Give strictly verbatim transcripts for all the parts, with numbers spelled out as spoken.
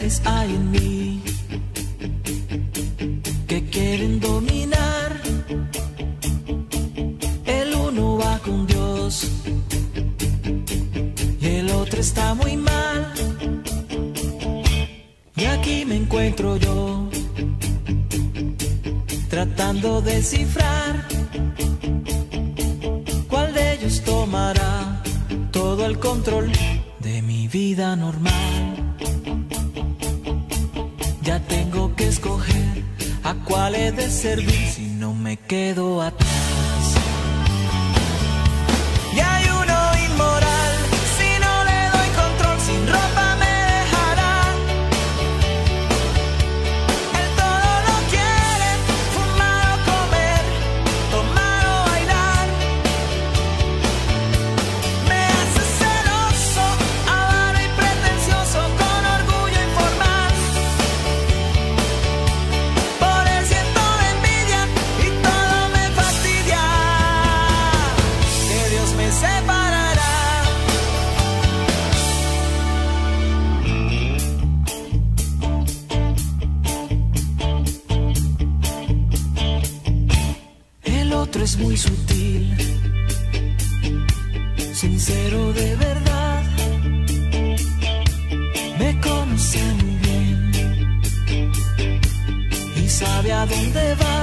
seres hay en mí que quieren dominar. El uno va con Dios y el otro está muy mal. Y aquí me encuentro yo, tratando de descifrar cuál de ellos tomará todo el control de mi vida normal. Ya tengo que escoger a cuál he de servir si no me quedo atrás. Y hay uno inmoral, si no le doy control, sin ropa me dejará. Él todo lo quiere, fumar o comer, tomar o bailar. Me hace celoso, avaro y pretencioso, con orgullo informal. Por él siento envidia y todo me fastidia. Que Dios me separará. El otro es muy sutil, sincero de verdad, me conoce muy bien y sabe a dónde va.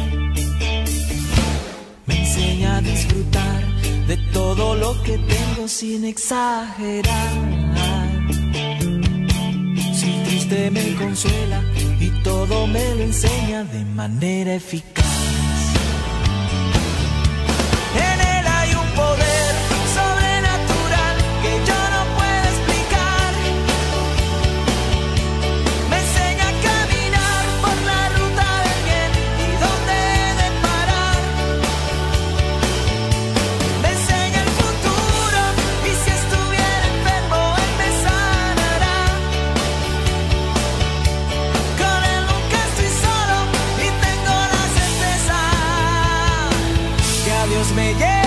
Me enseña a disfrutar de todo lo que tengo sin exagerar. Si triste me consuela y todo me lo enseña de manera eficaz. En él hay un poder sobrenatural que yo no puedo explicar. Me enseña a caminar por la ruta del bien y dónde he de parar. Me enseña el futuro y si estuviera enfermo él me sanará. Con él nunca estoy solo y tengo la certeza que a Dios me lleva.